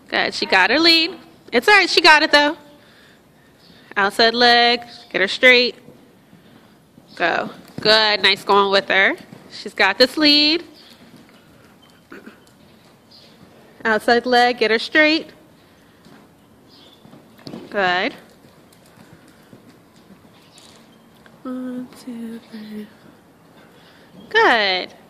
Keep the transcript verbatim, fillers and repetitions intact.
Good. She got her lead. It's all right. She got it, though. Outside leg. Get her straight. Go. Good. Nice going with her. She's got this lead. Outside leg. Get her straight. Good. One, two, three. Good.